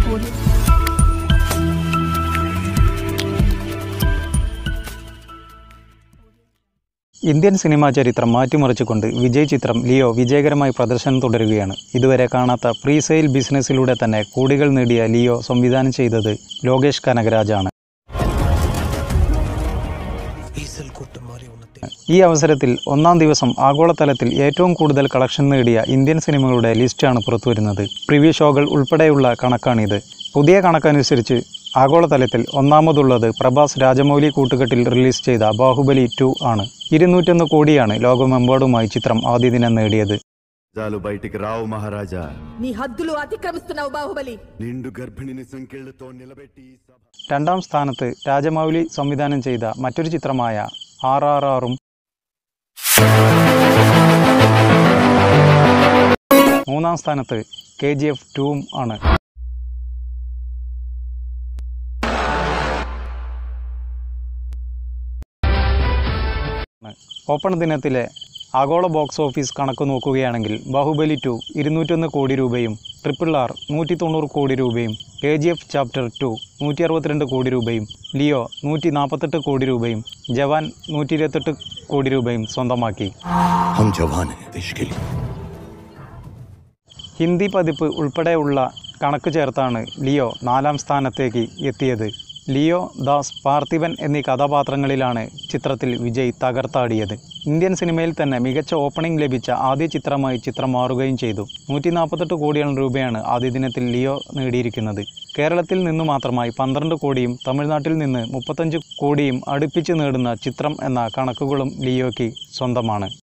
Indian cinema ചരിത്രം മാറ്റിമറിച്ചുകൊണ്ട് വിജയ് ചിത്രം Leo വിജയകരമായി പ്രദർശനം തുടരുകയാണ്. ഇതുവരെ കാണാത്ത പ്രീ സെയിൽ ബിസിനസ്സിലൂടെ തന്നെ കോടികൾ നേടിയ ലിയോ സംവിധാനം ചെയ്തത് ലോകേഷ് കനകരാജാണ്. ഈ അവസരത്തിൽ ഒന്നാം ദിവസം ആഗോളതലത്തിൽ ഏറ്റവും കൂടുതൽ കളക്ഷൻ നേടിയ ഇന്ത്യൻ സിനിമകളുടെ ലിസ്റ്റാണ് പുറത്തുവരുന്നത്. പ്രിവ്യൂ ഷോകൾ ഉൾപ്പെടെയുള്ള കണക്കാണിത്. പുതിയ കണക്കനുസരിച്ച് ആഗോളതലത്തിൽ ഒന്നാമതുള്ളത് പ്രഭാസ് രാജമൗലി കൂട്ടുകെട്ടിൽ റിലീസ് ചെയ്ത ബാഹുബലി 2 ആണ്. 201 കോടിയാണ് ലോകമെമ്പാടുമായി ചിത്രം ആദ്യ ദിനം നേടിയത്. രണ്ടാം സ്ഥാനത്ത് രാജമൗലി സംവിധാനം ചെയ്ത മറ്റൊരു ചിത്രമായ RRRഉം മൂന്നാം സ്ഥാനത്ത് KGF 2ഉം ആണ്. ഓപ്പൺ ദിനത്തിലെ ആഗോള ബോക്സ് ഓഫീസ് കണക്ക് നോക്കുകയാണെങ്കിൽ ബാഹുബലി 2 201 കോടി രൂപയും, RRR 190 കോടി രൂപയും, KGF ചാപ്റ്റർ 2 162 കോടി രൂപയും, ലിയോ 148 കോടി രൂപയും, ജവാൻ 128 കോടി രൂപയും സ്വന്തമാക്കി. ഹിന്ദി പതിപ്പ് ഉൾപ്പെടെയുള്ള കണക്ക് ചേർത്താണ് ലിയോ 4ാം സ്ഥാനത്തേക്ക് എത്തിയത്. ലിയോ, ദാസ്, പാർത്ഥിവൻ എന്നീ കഥാപാത്രങ്ങളിലാണ് ചിത്രത്തിൽ വിജയ് തകർത്താടിയത്. ഇന്ത്യൻ സിനിമയിൽ തന്നെ മികച്ച ഓപ്പണിംഗ് ലഭിച്ച ആദ്യ ചിത്രമായി ചിത്രം മാറുകയും ചെയ്തു. 148 കോടിയോളം രൂപയാണ് ആദ്യ ദിനത്തിൽ ലിയോ നേടിയിരിക്കുന്നത്. കേരളത്തിൽ നിന്നു മാത്രമായി 12 കോടിയും തമിഴ്നാട്ടിൽ നിന്ന് 35 കോടിയും അടുപ്പിച്ച് നേടുന്ന ചിത്രം എന്ന കണക്കുകളും ലിയോയ്ക്ക് സ്വന്തമാണ്.